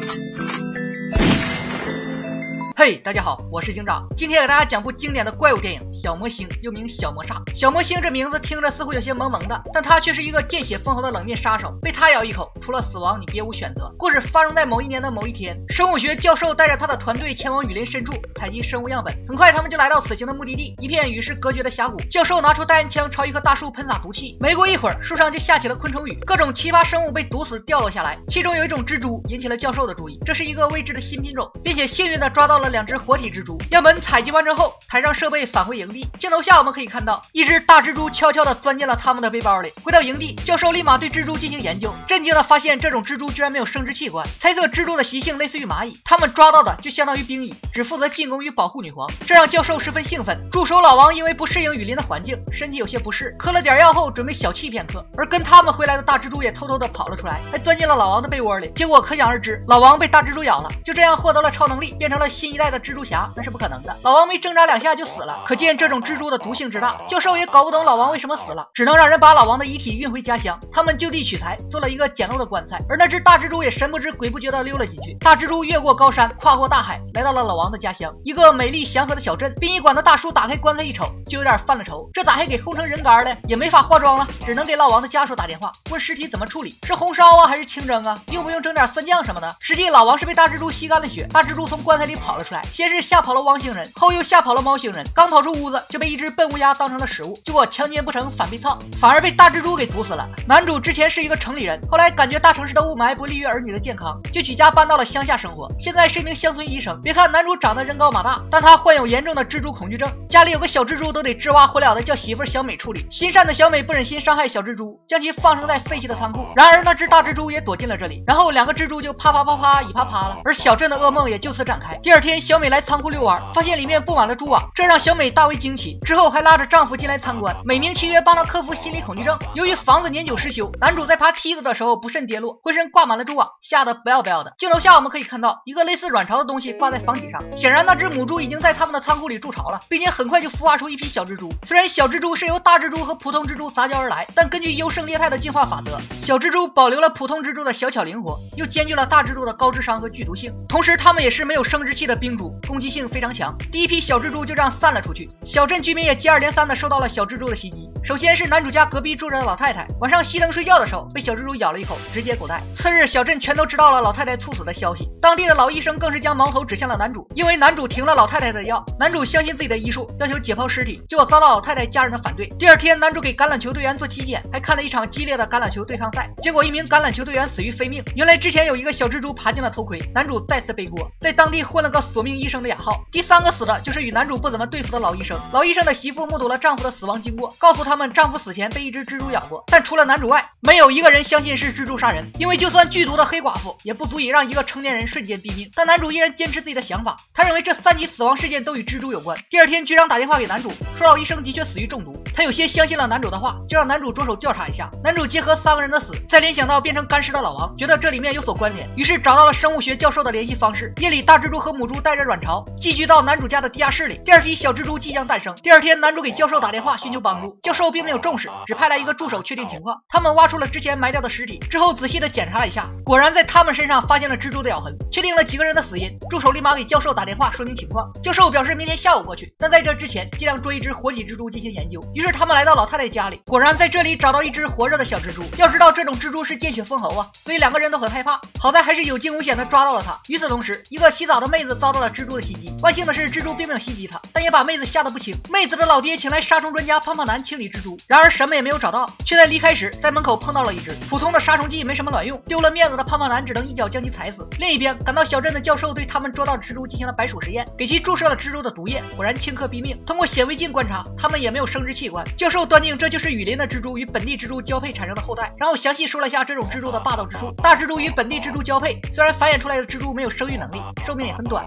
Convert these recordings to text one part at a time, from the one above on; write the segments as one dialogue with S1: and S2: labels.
S1: 嘿，大家好，我是警长。今天给大家讲部经典的怪物电影《小魔星》，又名《小魔煞》。小魔星这名字听着似乎有些萌萌的，但他却是一个见血封喉的冷面杀手。被他咬一口，除了死亡，你别无选择。故事发生在某一年的某一天，生物学教授带着他的团队前往雨林深处采集生物样本。很快，他们就来到此行的目的地，一片与世隔绝的峡谷。教授拿出带烟枪朝一棵大树喷洒毒气，没过一会儿，树上就下起了昆虫雨，各种奇葩生物被毒死掉落下来。其中有一种蜘蛛引起了教授的注意，这是一个未知的新品种，并且幸运地抓到了2只活体蜘蛛。样本采集完成后，抬上设备返回营地。镜头下我们可以看到，一只大蜘蛛悄悄地钻进了他们的背包里。回到营地，教授立马对蜘蛛进行研究，震惊地发现这种蜘蛛居然没有生殖器官，猜测蜘蛛的习性类似于蚂蚁，他们抓到的就相当于兵蚁，只负责进攻与保护女皇，这让教授十分兴奋。助手老王因为不适应雨林的环境，身体有些不适，嗑了点药后准备小憩片刻，而跟他们回来的大蜘蛛也偷偷地跑了出来，还钻进了老王的被窝里。结果可想而知，老王被大蜘蛛咬了，就这样获得了超能力，变成了新一代的蜘蛛侠，那是不可能的。老王没挣扎2下就死了，可见这种蜘蛛的毒性之大。教授也搞不懂老王为什么死了，只能让人把老王的遗体运回家乡。他们就地取材，做了一个简陋的棺材，而那只大蜘蛛也神不知鬼不觉地溜了进去。大蜘蛛越过高山，跨过大海，来到了老王的家乡，一个美丽祥和的小镇。殡仪馆的大叔打开棺材一瞅，就有点犯了愁，这咋还给烘成人干了？也没法化妆了，只能给老王的家属打电话，问尸体怎么处理，是红烧啊还是清蒸啊？用不用整点蒜酱什么的？实际老王是被大蜘蛛吸干了血，大蜘蛛从棺材里跑了出来，先是吓跑了汪星人，后又吓跑了猫星人，刚跑出屋子就被一只笨乌鸦当成了食物，结果强奸不成反被操，反而被大蜘蛛给毒死了。男主之前是一个城里人，后来感觉大城市的雾霾不利于儿女的健康，就举家搬到了乡下生活，现在是一名乡村医生。别看男主长得人高马大，但他患有严重的蜘蛛恐惧症，家里有个小蜘蛛都得吱哇火燎的叫媳妇小美处理。心善的小美不忍心伤害小蜘蛛，将其放生在废弃的仓库，然而那只大蜘蛛也躲进了这里，然后2个蜘蛛就啪啪啪啪一啪啪了，而小镇的噩梦也就此展开。第2天，小美来仓库遛弯，发现里面布满了蛛网，这让小美大为惊奇，之后还拉着丈夫进来参观，美名其曰帮她克服心理恐惧症。由于房子年久失修，男主在爬梯子的时候不慎跌落，浑身挂满了蛛网，吓得不要不要的。镜头下我们可以看到一个类似卵巢的东西挂在房脊上，显然那只母猪已经在他们的仓库里筑巢了，并且很快就孵化出一批小蜘蛛。虽然小蜘蛛是由大蜘蛛和普通蜘蛛杂交而来，但根据优胜劣汰的进化法则，小蜘蛛保留了普通蜘蛛的小巧灵活，又兼具了大蜘蛛的高智商和剧毒性，同时它们也是没有生殖器的冰蛛，攻击性非常强。第一批小蜘蛛就这样散了出去，小镇居民也接二连三的受到了小蜘蛛的袭击。首先是男主家隔壁住着的老太太，晚上熄灯睡觉的时候被小蜘蛛咬了一口，直接狗带。次日，小镇全都知道了老太太猝死的消息，当地的老医生更是将矛头指向了男主，因为男主停了老太太的药。男主相信自己的医术，要求解剖尸体，结果遭到老太太家人的反对。第2天，男主给橄榄球队员做体检，还看了一场激烈的橄榄球对抗赛，结果一名橄榄球队员死于非命。原来之前有一个小蜘蛛爬进了头盔，男主再次背锅，在当地混了个索命医生的雅号。第3个死的就是与男主不怎么对付的老医生。老医生的媳妇目睹了丈夫的死亡经过，告诉他们丈夫死前被一只蜘蛛咬过，但除了男主外，没有一个人相信是蜘蛛杀人，因为就算剧毒的黑寡妇也不足以让一个成年人瞬间毙命。但男主依然坚持自己的想法，他认为这3起死亡事件都与蜘蛛有关。第2天，局长打电话给男主，说老医生的确死于中毒，他有些相信了男主的话，就让男主着手调查一下。男主结合3个人的死，再联想到变成干尸的老王，觉得这里面有所关联，于是找到了生物学教授的联系方式。夜里，大蜘蛛和母猪带着卵巢寄居到男主家的地下室里，第2批小蜘蛛即将诞生。第2天，男主给教授打电话寻求帮助，教授并没有重视，只派来一个助手确定情况。他们挖出了之前埋掉的尸体之后，仔细的检查了一下，果然在他们身上发现了蜘蛛的咬痕，确定了几个人的死因。助手立马给教授打电话说明情况，教授表示明天下午过去，但在这之前尽量捉一只活体蜘蛛进行研究。于是他们来到老太太家里，果然在这里找到一只活着的小蜘蛛。要知道这种蜘蛛是见血封喉啊，所以2个人都很害怕，好在还是有惊无险的抓到了它。与此同时，一个洗澡的妹子遭到了蜘蛛的袭击，万幸的是蜘蛛并没有袭击她，但也把妹子吓得不轻。妹子的老爹请来杀虫专家胖胖男清理蜘蛛，然而什么也没有找到，却在离开时在门口碰到了一只。普通的杀虫剂没什么卵用，丢了面子的胖胖男只能一脚将其踩死。另一边，赶到小镇的教授对他们捉到蜘蛛进行了白鼠实验，给其注射了蜘蛛的毒液，果然顷刻毙命。通过显微镜观察，他们也没有生殖器官。教授断定这就是雨林的蜘蛛与本地蜘蛛交配产生的后代，然后详细说了一下这种蜘蛛的霸道之处。大蜘蛛与本地蜘蛛交配，虽然繁衍出来的蜘蛛没有生育能力，寿命也很短，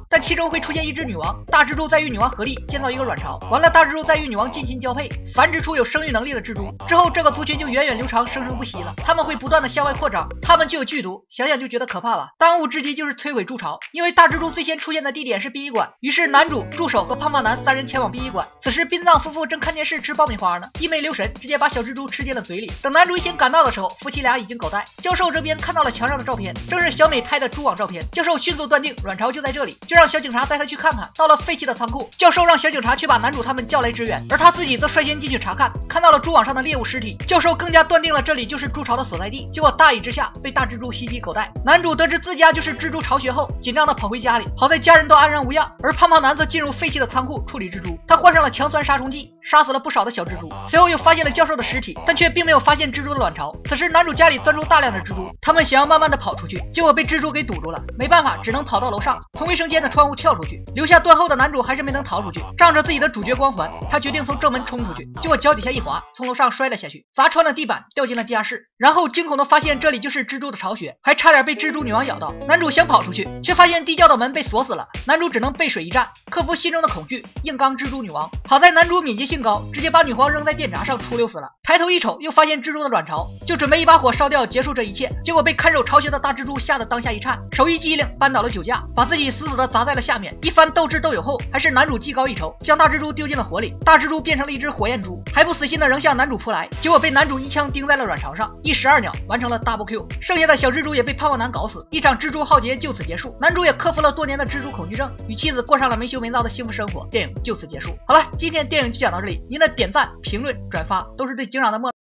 S1: 但其中会出现一只女王，大蜘蛛再与女王合力建造一个卵巢，完了大蜘蛛再与女王近亲交配，繁殖出有生育能力的蜘蛛，之后这个族群就源远流长，生生不息了。他们会不断的向外扩张，他们具有剧毒，想想就觉得可怕吧。当务之急就是摧毁筑巢，因为大蜘蛛最先出现的地点是殡仪馆，于是男主、助手和胖胖男三人前往殡仪馆。此时殡葬夫妇正看电视吃爆米花呢，一没留神，直接把小蜘蛛吃进了嘴里。等男主一行赶到的时候，夫妻俩已经狗带。教授这边看到了墙上的照片，正是小美拍的蛛网照片。教授迅速断定卵巢就在这里，就让小警察带他去看看。到了废弃的仓库，教授让小警察去把男主他们叫来支援，而他自己则率先进去查看，看到了蛛网上的猎物尸体。教授更加断定了这里就是筑巢的所在地，结果大意之下被大蜘蛛袭击狗带。男主得知自家就是蜘蛛巢穴后，紧张的跑回家里，好在家人都安然无恙。而胖胖男则进入废弃的仓库处理蜘蛛，他换上了强酸杀虫剂，杀死了不少的小蜘蛛。随后又发现了教授的尸体，但却并没有发现蜘蛛的卵巢。此时男主家里钻出大量的蜘蛛，他们想要慢慢的跑出去，结果被蜘蛛给堵住了，没办法，只能跑到楼上，从卫生间的窗户跳出去。留下断后的男主还是没能逃出去，仗着自己的主角光环，他决定从正门冲出去，结果脚底下一滑，从楼上摔了下去，砸穿了地板，掉进了地下室。然后惊恐的发现这里就是蜘蛛的巢穴，还差点被蜘蛛女王咬到。男主想跑出去，却发现地窖的门被锁死了，男主只能背水一战，克服心中的恐惧，硬刚蜘蛛女王。好在男主敏捷性高，直接把女皇扔在电闸上出溜死了。抬头一瞅，又发现蜘蛛的卵巢，就准备一把火烧掉结束这一切，结果被看守巢穴的大蜘蛛吓得当下一颤，手一机灵，扳倒了酒架，把自己死死的砸在了下面。一番斗智斗勇后，还是男主技高一筹，将大蜘蛛丢进了火里，大蜘蛛变成了一只火焰猪，还不死心的仍向男主扑来，结果被男主一枪钉在了卵巢上，一石二鸟，完成了 double Q。剩下的小蜘蛛也被胖胖男搞死，一场蜘蛛浩劫就此结束。男主也克服了多年的蜘蛛恐惧症，与妻子过上了没羞没臊的幸福生活。电影就此结束。好了，今天电影就讲到这里，您的点赞、评论、转发都是对警长的莫。